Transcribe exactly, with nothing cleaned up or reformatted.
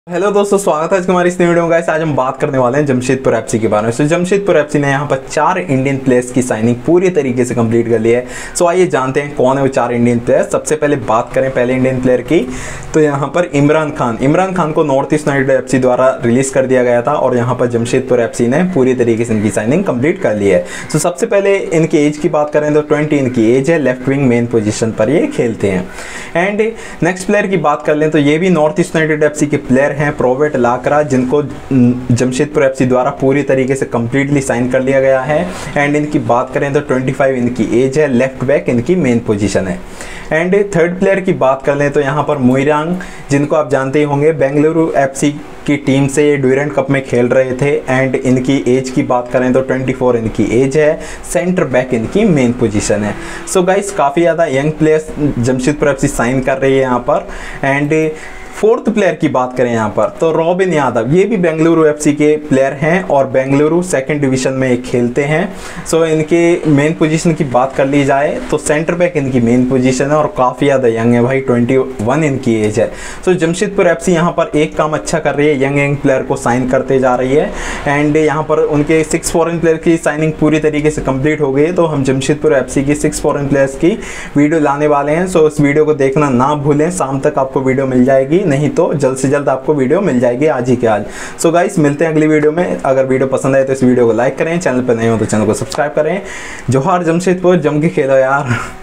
Hello दोस्तों, स्वागत है आज हमारी इस नई वीडियो में। गाइस आज हम बात करने वाले हैं जमशेदपुर एफसी के बारे में। सो जमशेदपुर एफसी ने यहाँ पर चार इंडियन प्लेयर्स की साइनिंग पूरी तरीके से कंप्लीट कर ली है। सो आइए जानते हैं कौन है वो चार इंडियन प्लेयर। सबसे पहले बात करें पहले इंडियन प्लेयर की, तो यहाँ पर इमरान खान इमरान खान को नॉर्थ ईस्ट यूनाइटेड एफसी द्वारा रिलीज कर दिया गया था और यहाँ पर जमशेदपुर एफसी ने पूरी तरीके से इनकी साइनिंग कंप्लीट कर ली है। सो सबसे पहले इनकी एज की बात करें तो ट्वेंटी इनकी एज है, लेफ्ट विंग मेन पोजिशन पर ये खेलते हैं। एंड नेक्स्ट प्लेयर की बात कर लें तो ये भी नॉर्थ ईस्ट यूनाइटेड एफसी के प्लेयर हैं, प्रोवेट लाकरा, जिनको जमशेदपुर एफसी द्वारा पूरी तरीके से कंप्लीटली साइन कर लिया गया है। एंड इनकी बात करें तो पच्चीस इनकी एज है, लेफ्ट बैक इनकी मेन पोजीशन है। एंड थर्ड प्लेयर की बात कर लें तो यहाँ पर मोइरांग, जिनको आप जानते ही होंगे, बेंगलुरु एफसी की टीम से ये ड्यूरेंट कप में खेल रहे थे। एंड इनकी एज की बात करें तो चौबीस इनकी एज है, सेंटर बैक इनकी मेन पोजीशन है। सो गाइस काफ़ी ज़्यादा young players Jamshedpur FC sign कर रही है यहाँ पर। एंड फोर्थ प्लेयर की बात करें यहाँ पर तो रॉबिन यादव, ये भी बेंगलुरु एफसी के प्लेयर हैं और बेंगलुरु सेकंड डिवीजन में खेलते हैं। सो इनके मेन पोजीशन की बात कर ली जाए तो सेंटर बैक इनकी मेन पोजीशन है और काफ़ी ज़्यादा यंग है भाई, इक्कीस इनकी एज है। सो जमशेदपुर एफसी यहाँ पर एक काम अच्छा कर रही है, यंग यंग प्लेयर को साइन करते जा रही है। एंड यहाँ पर उनके सिक्स फॉरेन प्लेयर की साइनिंग पूरी तरीके से कंप्लीट हो गई है, तो हम जमशेदपुर एफसी की सिक्स फॉरेन प्लेयर्स की वीडियो लाने वाले हैं। सो इस वीडियो को देखना ना भूलें, शाम तक आपको वीडियो मिल जाएगी, नहीं तो जल्द से जल्द आपको वीडियो मिल जाएगी आज ही के आज। सो गाइस मिलते हैं अगली वीडियो में। अगर वीडियो पसंद आए तो इस वीडियो को लाइक करें, चैनल पर नए हो तो चैनल को सब्सक्राइब करें। जोहार जमशेदपुर, जम के खेलो यार।